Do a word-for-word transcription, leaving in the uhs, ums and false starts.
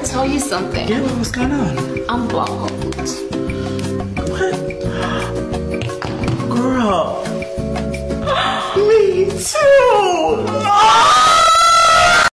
tell you something. Yeah, what's going on? I'm bald. What? Girl. Me too.